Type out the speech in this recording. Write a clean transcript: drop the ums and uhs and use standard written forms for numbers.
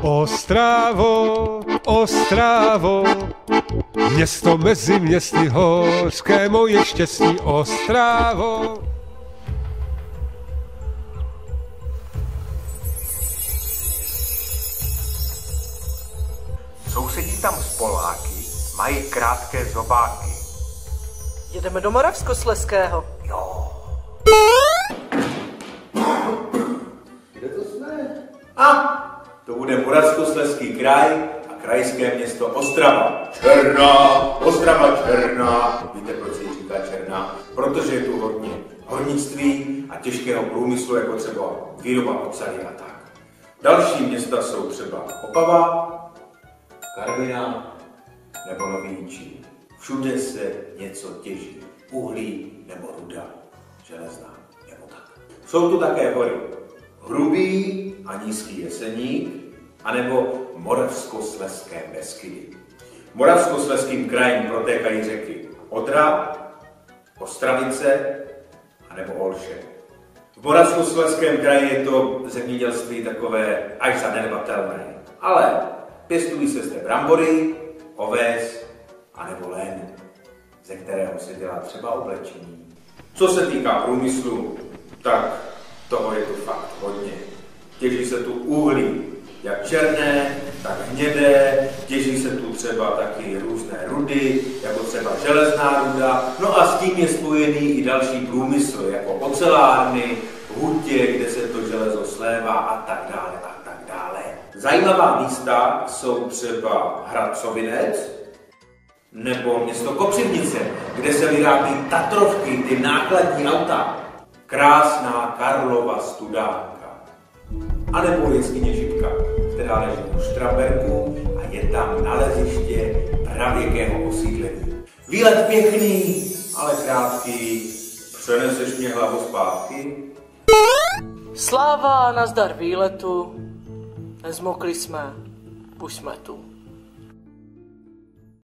Ostravo, Ostravo, město mezi městy hořké moje štěstí. Ostravo. Sousedí tam s Poláky, mají krátké zobáky. Jedeme do Moravskoslezského. Jo. Kde to jsme? To bude Moravskoslezský kraj a krajské město Ostrava. Ostrava černá. Víte, proč se jí říká černá? Protože je tu hodně hornictví a těžkého průmyslu, jako třeba výroba oceli a tak. Další města jsou třeba Opava, Karviná nebo Nový Jičín. Všude se něco těží. Uhlí nebo ruda, železná nebo tak. Jsou tu také hory Hrubý a Nízký Jeseník, anebo Moravskoslezské Beskydy. Moravskoslezským krajem protékají řeky Odra, Ostravice a nebo Olše. V Moravskoslezském kraji je to zemědělství takové až zanedbatelné, ale pěstují se zde brambory, oves a nebo len, ze kterého se dělá třeba oblečení. Co se týká průmyslu, tak toho je tu fakt hodně. Těží se tu uhlí, jak černé, tak hnědé, těží se tu třeba taky různé rudy, jako třeba železná ruda, no a s tím je spojený i další průmysl, jako ocelárny, hutě, kde se to železo slévá a tak dále a tak dále. Zajímavá místa jsou třeba hrad Sovinec nebo město Kopřivnice, kde se vyrábí Tatrovky, ty nákladní auta. Krásná Karlova Studánka. A nebo jeskyně Žipka, která leží u Štramberku a je tam naleziště pravěkého osídlení. Výlet pěkný, ale krátký. Přeneseš mě hlavu zpátky? Sláva, nazdar výletu. Nezmokli jsme, už jsme tu.